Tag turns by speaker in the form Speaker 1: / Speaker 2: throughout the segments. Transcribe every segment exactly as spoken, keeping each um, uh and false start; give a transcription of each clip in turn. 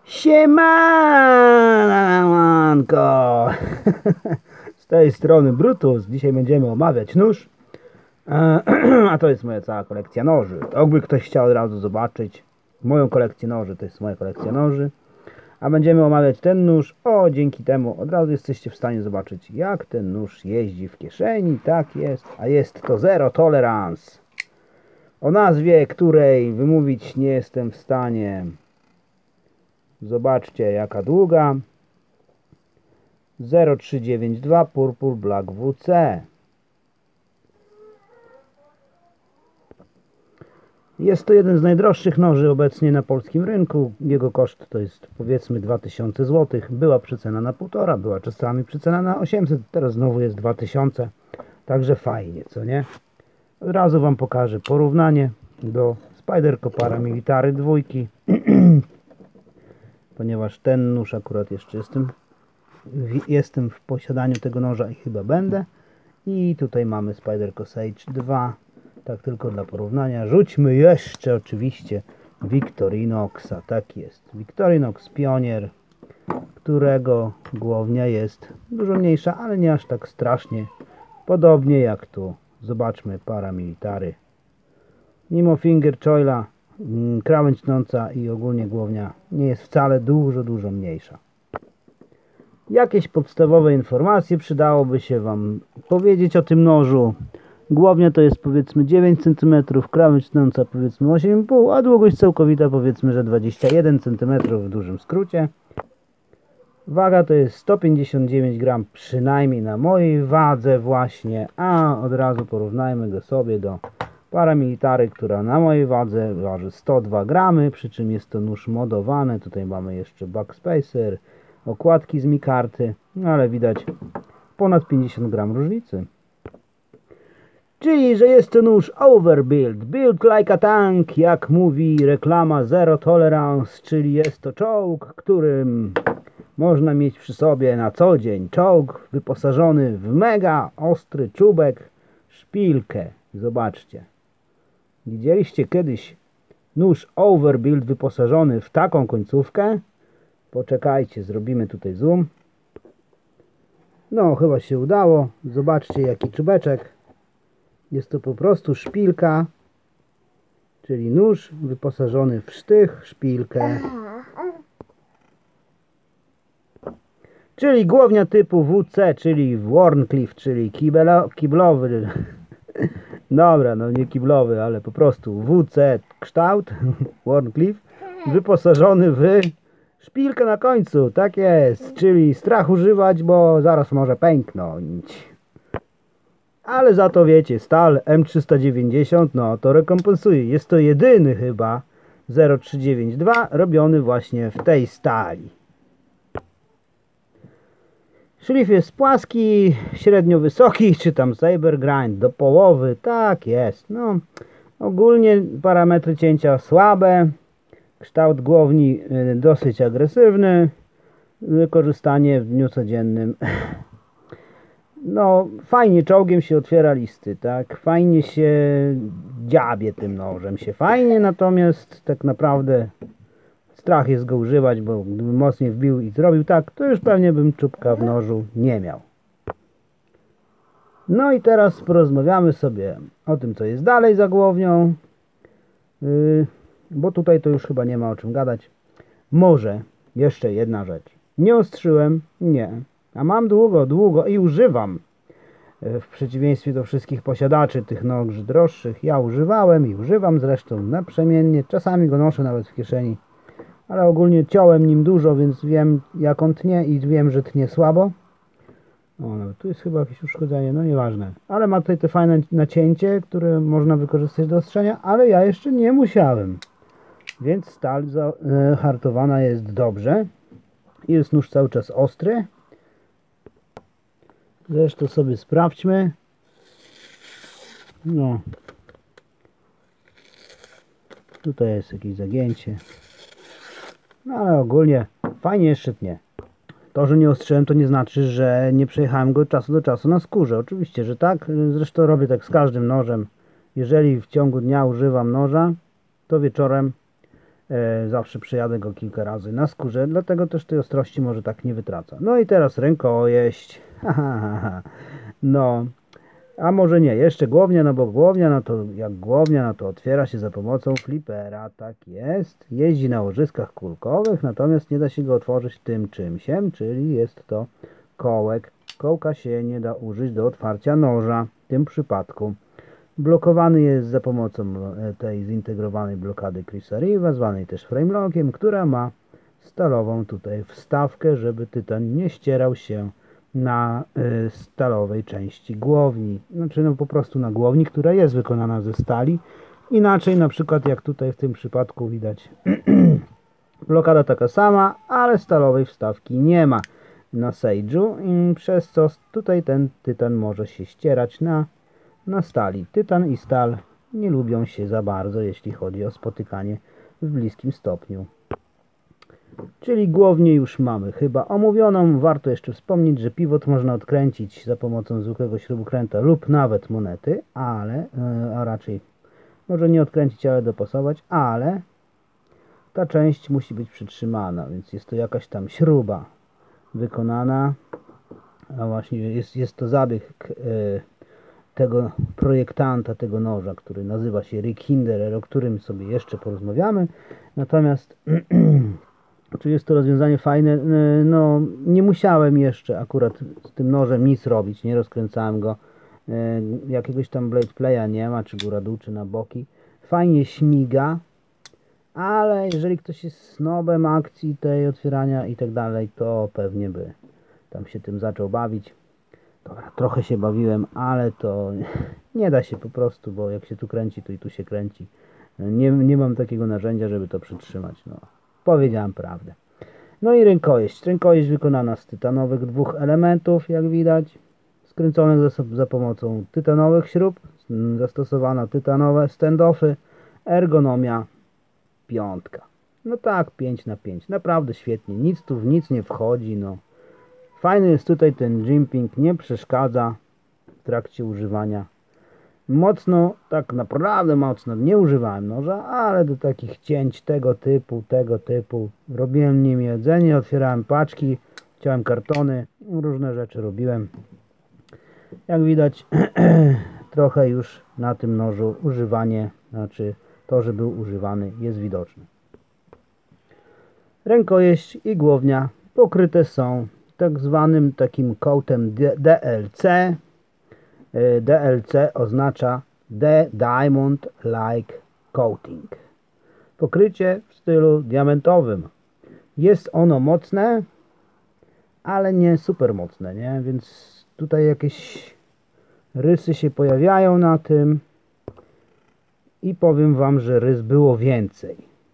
Speaker 1: Siemanko! Z tej strony Brutus. Dzisiaj będziemy omawiać nóż. A to jest moja cała kolekcja noży. Jakby ktoś chciał od razu zobaczyć moją kolekcję noży, to jest moja kolekcja noży. A będziemy omawiać ten nóż. O, dzięki temu od razu jesteście w stanie zobaczyć, jak ten nóż jeździ w kieszeni. Tak jest. A jest to Zero Tolerance. O nazwie, której wymówić nie jestem w stanie. Zobaczcie, jaka długa. zero trzy dziewięć dwa Purple Black W C. Jest to jeden z najdroższych noży obecnie na polskim rynku. Jego koszt to jest powiedzmy dwa tysiące złotych. Była przecena na półtora, była czasami przecena na osiemset, teraz znowu jest dwa tysiące. Także fajnie, co nie? Od razu wam pokażę porównanie do Spyderco Paramilitary dwójki. Ponieważ ten nóż akurat jeszcze jestem w, jestem w posiadaniu tego noża i chyba będę. I tutaj mamy Spyderco Sage dwa. Tak tylko dla porównania. Rzućmy jeszcze oczywiście Victorinoxa. Tak jest. Victorinox Pionier, którego głownia jest dużo mniejsza, ale nie aż tak strasznie. Podobnie jak tu. Zobaczmy Paramilitary. Mimo finger choila, krawędź tnąca i ogólnie głownia nie jest wcale dużo, dużo mniejsza. Jakieś podstawowe informacje przydałoby się wam powiedzieć o tym nożu. Głownia to jest powiedzmy dziewięć centymetrów, krawędź tnąca powiedzmy osiem i pół, a długość całkowita powiedzmy, że dwadzieścia jeden centymetrów w dużym skrócie. Waga to jest sto pięćdziesiąt dziewięć gramów przynajmniej na mojej wadze właśnie, a od razu porównajmy go sobie do Paramilitary, która na mojej wadze waży sto dwa gramy, przy czym jest to nóż modowany. Tutaj mamy jeszcze backspacer, okładki z mikarty, no ale widać ponad pięćdziesiąt gramów różnicy. Czyli, że jest to nóż overbuild, build like a tank, jak mówi reklama Zero Tolerance, czyli jest to czołg, którym można mieć przy sobie na co dzień. Czołg wyposażony w mega ostry czubek, szpilkę. Zobaczcie. Widzieliście kiedyś nóż overbuild wyposażony w taką końcówkę? Poczekajcie, zrobimy tutaj zoom. No, chyba się udało. Zobaczcie, jaki czubeczek. Jest to po prostu szpilka, czyli nóż wyposażony w sztych, szpilkę. Czyli głownia typu W C, czyli Wharncliffe, czyli kibelo, kiblowy. Dobra, no nie kiblowy, ale po prostu W C kształt, Wharncliffe, wyposażony w szpilkę na końcu, tak jest, czyli strach używać, bo zaraz może pęknąć. Ale za to wiecie, stal M trzysta dziewięćdziesiąt, no to rekompensuje. Jest to jedyny chyba zero trzy dziewięć dwa robiony właśnie w tej stali. Szlif jest płaski, średnio wysoki, czy tam saber grind do połowy, tak jest. No, ogólnie parametry cięcia słabe, kształt głowni dosyć agresywny, wykorzystanie w dniu codziennym. No, fajnie czołgiem się otwiera listy, tak? Fajnie się dziabie tym nożem, się fajnie, natomiast tak naprawdę strach jest go używać, bo gdybym mocniej wbił i zrobił tak, to już pewnie bym czubka w nożu nie miał. No i teraz porozmawiamy sobie o tym, co jest dalej za głownią, yy, bo tutaj to już chyba nie ma o czym gadać. Może jeszcze jedna rzecz. Nie ostrzyłem, nie. A mam długo, długo i używam. W przeciwieństwie do wszystkich posiadaczy tych noży droższych, ja używałem i używam zresztą naprzemiennie. Czasami go noszę nawet w kieszeni. Ale ogólnie ciąłem nim dużo, więc wiem jak on tnie i wiem, że tnie słabo. O, no, tu jest chyba jakieś uszkodzenie, no nieważne. Ale ma tutaj te fajne nacięcie, które można wykorzystać do ostrzenia, ale ja jeszcze nie musiałem. Więc stal hartowana jest dobrze. Jest nóż cały czas ostry. Zresztą sobie sprawdźmy. No. Tutaj jest jakieś zagięcie. No ale ogólnie fajnie jeszcze tnie. To, że nie ostrzyłem, to nie znaczy, że nie przejechałem go od czasu do czasu na skórze. Oczywiście, że tak. Zresztą robię tak z każdym nożem. Jeżeli w ciągu dnia używam noża, to wieczorem E, zawsze przejadę go kilka razy na skórze, dlatego też tej ostrości może tak nie wytraca. No i teraz rękojeść. No, a może nie, jeszcze głownia, no bo głownia, no to jak głownia, no to otwiera się za pomocą flipera, tak jest. Jeździ na łożyskach kulkowych, natomiast nie da się go otworzyć tym czymsiem, czyli jest to kołek. Kołka się nie da użyć do otwarcia noża w tym przypadku. Blokowany jest za pomocą tej zintegrowanej blokady Chrisa Reeve'a, zwanej też framelockiem, która ma stalową tutaj wstawkę, żeby tytan nie ścierał się na y, stalowej części głowni. Znaczy no po prostu na głowni, która jest wykonana ze stali. Inaczej na przykład jak tutaj w tym przypadku widać blokada taka sama, ale stalowej wstawki nie ma na Sage'u, przez co tutaj ten tytan może się ścierać na na stali. Tytan i stal nie lubią się za bardzo, jeśli chodzi o spotykanie w bliskim stopniu. Czyli głownię już mamy chyba omówioną. Warto jeszcze wspomnieć, że pivot można odkręcić za pomocą zwykłego śrubokręta lub nawet monety, ale, a raczej może nie odkręcić, ale dopasować, ale ta część musi być przytrzymana, więc jest to jakaś tam śruba wykonana, a właśnie jest, jest to zabieg yy, tego projektanta tego noża, który nazywa się Rick Hinderer, o którym sobie jeszcze porozmawiamy. Natomiast czy jest to rozwiązanie fajne? No, nie musiałem jeszcze akurat z tym nożem nic robić, nie rozkręcałem go. Jakiegoś tam blade playa nie ma, czy góra dół, czy na boki. Fajnie śmiga, ale jeżeli ktoś jest snobem akcji tej otwierania i tak dalej, to pewnie by tam się tym zaczął bawić. Dobra, trochę się bawiłem, ale to nie da się po prostu, bo jak się tu kręci, to i tu się kręci. Nie, nie mam takiego narzędzia, żeby to przytrzymać. No, powiedziałem prawdę. No i rękojeść. Rękojeść wykonana z tytanowych dwóch elementów, jak widać. Skręconych za, za pomocą tytanowych śrub. Zastosowano tytanowe stand-offy. Ergonomia piątka. No tak, pięć na pięć. Naprawdę świetnie. Nic tu w nic nie wchodzi, no. Fajny jest tutaj ten jimping, nie przeszkadza w trakcie używania. Mocno, tak naprawdę mocno nie używałem noża, ale do takich cięć tego typu, tego typu robiłem nim jedzenie, otwierałem paczki, chciałem kartony, różne rzeczy robiłem. Jak widać trochę już na tym nożu używanie, znaczy to, że był używany, jest widoczne. Rękojeść i głownia pokryte są tak zwanym takim coatem D L C. D L C oznacza The Diamond Like Coating. Pokrycie w stylu diamentowym. Jest ono mocne, ale nie super mocne, nie? Więc tutaj jakieś rysy się pojawiają na tym i powiem wam, że rys było więcej.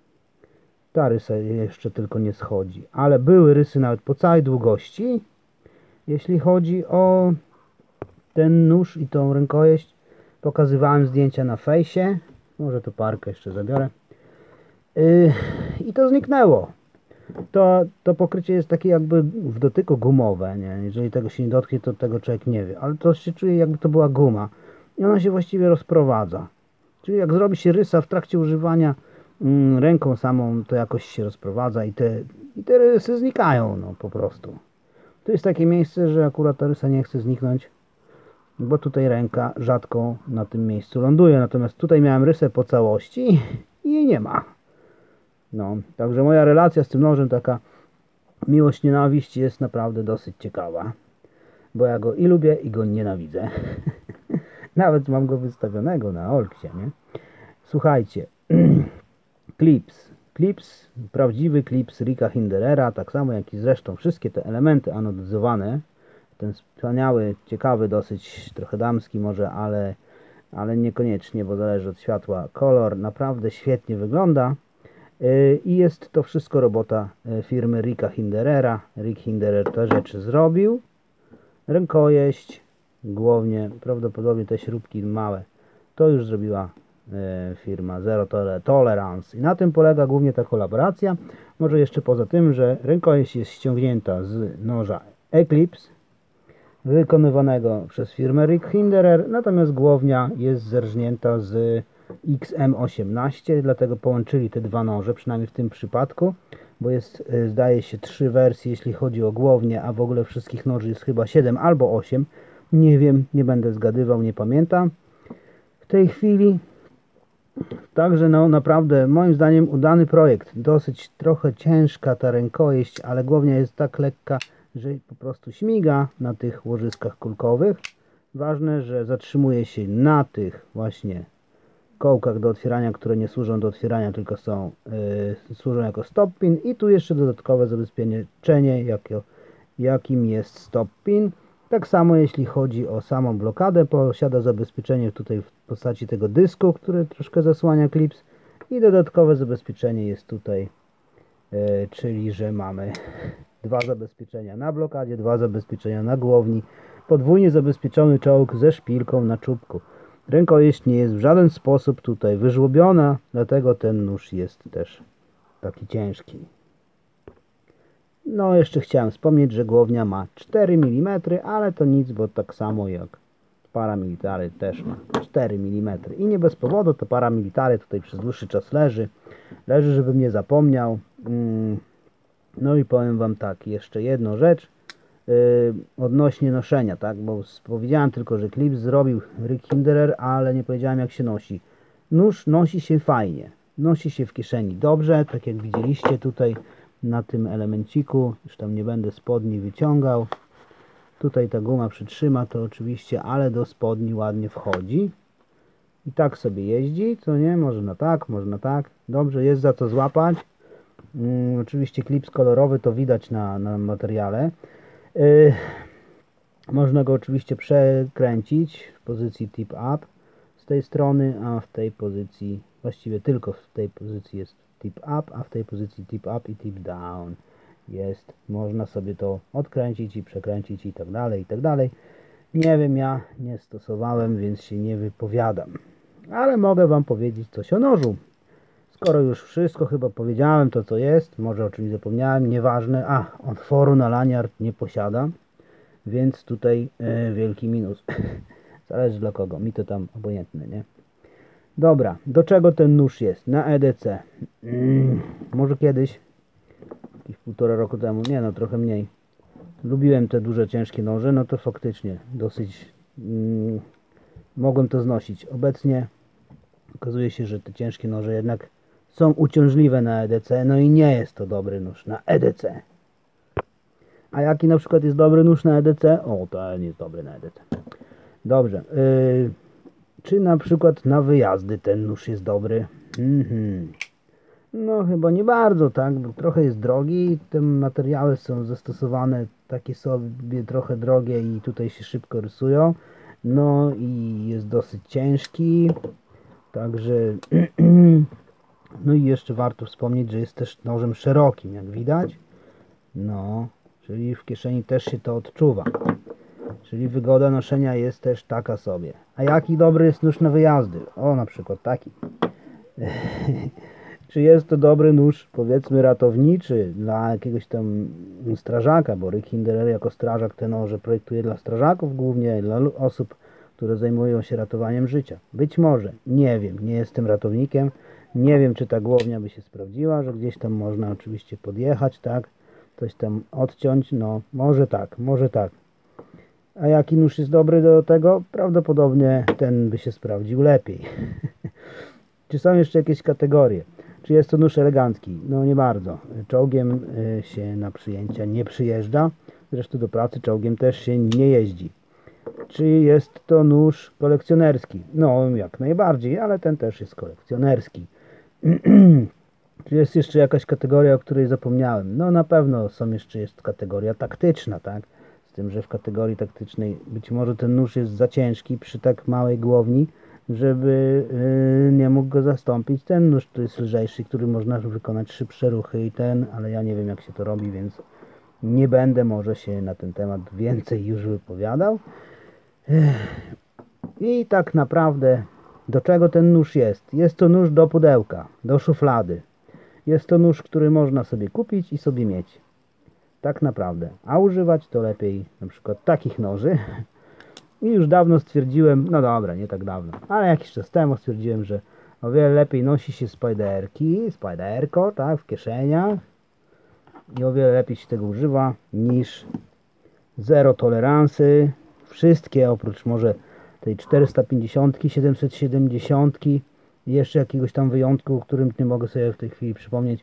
Speaker 1: Ta rysa jeszcze tylko nie schodzi, ale były rysy nawet po całej długości. Jeśli chodzi o ten nóż i tą rękojeść, pokazywałem zdjęcia na fejsie. Może to parkę jeszcze zabiorę. Yy, I to zniknęło. To, to pokrycie jest takie jakby w dotyku gumowe, nie? Jeżeli tego się nie dotknie, to tego człowiek nie wie. Ale to się czuje, jakby to była guma. I ona się właściwie rozprowadza. Czyli jak zrobi się rysa w trakcie używania mm, ręką samą, to jakoś się rozprowadza i te, i te rysy znikają, no po prostu. To jest takie miejsce, że akurat ta rysa nie chce zniknąć, bo tutaj ręka rzadko na tym miejscu ląduje. Natomiast tutaj miałem rysę po całości i jej nie ma. No, także moja relacja z tym nożem, taka miłość-nienawiść, jest naprawdę dosyć ciekawa. Bo ja go i lubię, i go nienawidzę. Nawet mam go wystawionego na Olksie, nie? Słuchajcie. Clips. Clips, prawdziwy clips Ricka Hinderera, tak samo jak i zresztą wszystkie te elementy anodyzowane. Ten wspaniały, ciekawy, dosyć trochę damski może, ale, ale niekoniecznie, bo zależy od światła. Kolor naprawdę świetnie wygląda. I jest to wszystko robota firmy Ricka Hinderera. Rick Hinderer te rzeczy zrobił. Rękojeść, głownie, prawdopodobnie te śrubki małe, to już zrobiła firma Zero Tolerance. I na tym polega głównie ta kolaboracja. Może jeszcze poza tym, że rękojeść jest ściągnięta z noża Eclipse, wykonywanego przez firmę Rick Hinderer, natomiast głownia jest zerżnięta z X M osiemnaście, dlatego połączyli te dwa noże, przynajmniej w tym przypadku, bo jest, zdaje się, trzy wersje, jeśli chodzi o głownię, a w ogóle wszystkich noży jest chyba siedem albo osiem. Nie wiem, nie będę zgadywał, nie pamiętam w tej chwili. Także no naprawdę moim zdaniem udany projekt. Dosyć trochę ciężka ta rękojeść, ale głownia jest tak lekka, że po prostu śmiga na tych łożyskach kulkowych. Ważne, że zatrzymuje się na tych właśnie kołkach do otwierania, które nie służą do otwierania, tylko są yy, służą jako stop pin. I tu jeszcze dodatkowe zabezpieczenie, jako, jakim jest stop pin. Tak samo jeśli chodzi o samą blokadę, posiada zabezpieczenie tutaj w postaci tego dysku, który troszkę zasłania klips, i dodatkowe zabezpieczenie jest tutaj, yy, czyli że mamy dwa zabezpieczenia na blokadzie, dwa zabezpieczenia na głowni, podwójnie zabezpieczony czołg ze szpilką na czubku. Rękojeść nie jest w żaden sposób tutaj wyżłobiona, dlatego ten nóż jest też taki ciężki. No jeszcze chciałem wspomnieć, że głownia ma cztery milimetry, ale to nic, bo tak samo jak paramilitary też ma cztery milimetry. I nie bez powodu to paramilitary tutaj przez dłuższy czas leży. Leży, żebym nie zapomniał. No i powiem wam tak, jeszcze jedną rzecz. Yy, odnośnie noszenia, tak, bo powiedziałem tylko, że klips zrobił Rick Hinderer, ale nie powiedziałem, jak się nosi. Nóż nosi się fajnie, nosi się w kieszeni dobrze, tak jak widzieliście tutaj na tym elemenciku. Już tam nie będę spodni wyciągał. Tutaj ta guma przytrzyma to oczywiście, ale do spodni ładnie wchodzi i tak sobie jeździ, co nie, można tak, można tak, dobrze, jest za co złapać. Yy, oczywiście klips kolorowy to widać na, na materiale. Yy, można go oczywiście przekręcić w pozycji tip up z tej strony, a w tej pozycji, właściwie tylko w tej pozycji jest tip up, a w tej pozycji tip up i tip down jest. Można sobie to odkręcić i przekręcić i tak dalej, i tak dalej. Nie wiem, ja nie stosowałem, więc się nie wypowiadam. Ale mogę wam powiedzieć coś o nożu. Skoro już wszystko chyba powiedziałem, to co jest, może o czymś zapomniałem, nieważne. A, otworu na laniard nie posiada, więc tutaj e, wielki minus. Zależy dla kogo, mi to tam obojętne, nie? Dobra, do czego ten nóż jest? Na E D C. Mm, może kiedyś, jakieś półtora roku temu, nie no, trochę mniej. Lubiłem te duże, ciężkie noże, no to faktycznie dosyć mm, mogłem to znosić. Obecnie okazuje się, że te ciężkie noże jednak są uciążliwe na E D C, no i nie jest to dobry nóż na E D C. A jaki na przykład jest dobry nóż na E D C? O, ten jest dobry na E D C. Dobrze. Yy, czy na przykład na wyjazdy ten nóż jest dobry? Mm-hmm. No chyba nie bardzo, tak? Bo trochę jest drogi. Te materiały są zastosowane takie sobie trochę drogie i tutaj się szybko rysują. No i jest dosyć ciężki. Także... No i jeszcze warto wspomnieć, że jest też nożem szerokim, jak widać. No, czyli w kieszeni też się to odczuwa. Czyli wygoda noszenia jest też taka sobie. A jaki dobry jest nóż na wyjazdy? O, na przykład taki. Czy jest to dobry nóż, powiedzmy, ratowniczy dla jakiegoś tam strażaka, bo Rick Hinderer jako strażak te noże projektuje dla strażaków głównie, dla osób, które zajmują się ratowaniem życia. Być może, nie wiem, nie jestem ratownikiem. Nie wiem, czy ta głownia by się sprawdziła, że gdzieś tam można oczywiście podjechać, tak? Coś tam odciąć, no może tak, może tak. A jaki nóż jest dobry do tego? Prawdopodobnie ten by się sprawdził lepiej. Czy są jeszcze jakieś kategorie? Czy jest to nóż elegancki? No nie bardzo. Czołgiem się na przyjęcia nie przyjeżdża. Zresztą do pracy czołgiem też się nie jeździ. Czy jest to nóż kolekcjonerski? No jak najbardziej, ale ten też jest kolekcjonerski. Czy jest jeszcze jakaś kategoria, o której zapomniałem? No na pewno są jeszcze jest kategoria taktyczna, tak? Z tym, że w kategorii taktycznej być może ten nóż jest za ciężki przy tak małej głowni, żeby yy, nie mógł go zastąpić ten nóż, który jest lżejszy, który można wykonać szybsze ruchy i ten, ale ja nie wiem, jak się to robi, więc nie będę może się na ten temat więcej już wypowiadał. I tak naprawdę do czego ten nóż jest? Jest to nóż do pudełka, do szuflady. Jest to nóż, który można sobie kupić i sobie mieć. Tak naprawdę. A używać to lepiej na przykład takich noży. I już dawno stwierdziłem, no dobra, nie tak dawno, ale jakiś czas temu stwierdziłem, że O wiele lepiej nosi się spajderki, spajderko, tak, w kieszeniach. I o wiele lepiej się tego używa niż zero toleransy. Wszystkie oprócz może tej czterysta pięćdziesiąt, siedemset siedemdziesiąt i jeszcze jakiegoś tam wyjątku, o którym nie mogę sobie w tej chwili przypomnieć.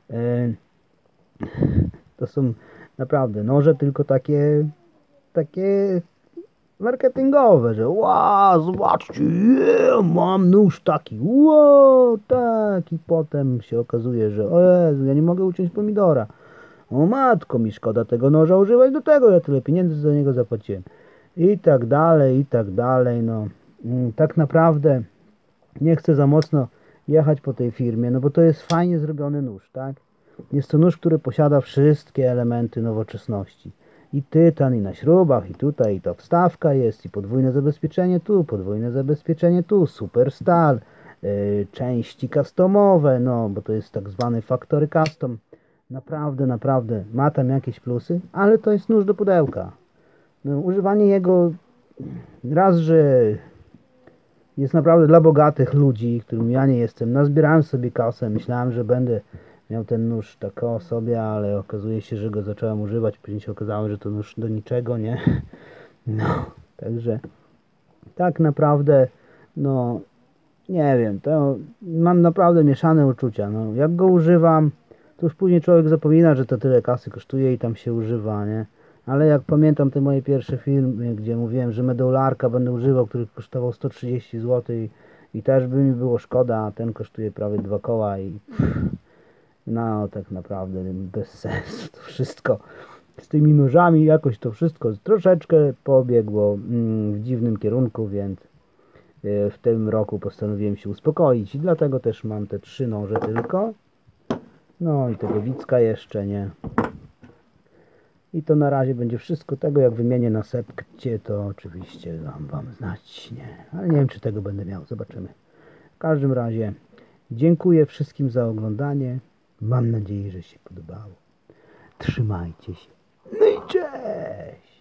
Speaker 1: To są naprawdę noże tylko takie takie marketingowe, że wow, zobaczcie, yeah, mam nóż taki, wow, tak, i potem się okazuje, że o Jezu, ja nie mogę uciąć pomidora. O matko, mi szkoda tego noża używać do tego, ja tyle pieniędzy za niego zapłaciłem. I tak dalej, i tak dalej, no. Tak naprawdę nie chcę za mocno jechać po tej firmie, no bo to jest fajnie zrobiony nóż, tak? Jest to nóż, który posiada wszystkie elementy nowoczesności. I tytan, i na śrubach, i tutaj, i to wstawka jest, i podwójne zabezpieczenie tu, podwójne zabezpieczenie tu, super stal, yy, części customowe, no bo to jest tak zwany factory custom. Naprawdę, naprawdę ma tam jakieś plusy, ale to jest nóż do pudełka. No, używanie jego raz, że jest naprawdę dla bogatych ludzi, którym ja nie jestem. Nazbierałem sobie kasę, myślałem, że będę miał ten nóż tak o sobie, ale okazuje się, że go zacząłem używać. Później się okazało, że to nóż do niczego, nie? No, także tak naprawdę, no, nie wiem, to mam naprawdę mieszane uczucia. No, jak go używam, to już później człowiek zapomina, że to tyle kasy kosztuje i tam się używa, nie? Ale jak pamiętam te moje pierwsze filmy, gdzie mówiłem, że Medoularka będę używał, który kosztował sto trzydzieści złotych i, i też by mi było szkoda, a ten kosztuje prawie dwa koła i no tak naprawdę bez sensu to wszystko. Z tymi nóżami jakoś to wszystko troszeczkę pobiegło w dziwnym kierunku, więc w tym roku postanowiłem się uspokoić i dlatego też mam te trzy noże tylko. No i tego Wicka jeszcze, nie? I to na razie będzie wszystko. Tego jak wymienię na sepcie, to oczywiście dam wam znać, nie? Ale nie wiem, czy tego będę miał. Zobaczymy. W każdym razie dziękuję wszystkim za oglądanie. Mam nadzieję, że się podobało. Trzymajcie się. No i cześć!